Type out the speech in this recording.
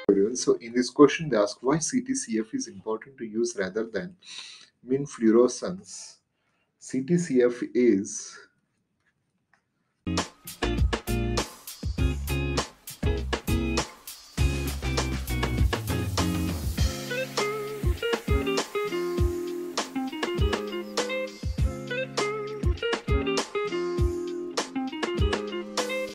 Everyone. So in this question, they ask why CTCF is important to use rather than mean fluorescence. CTCF is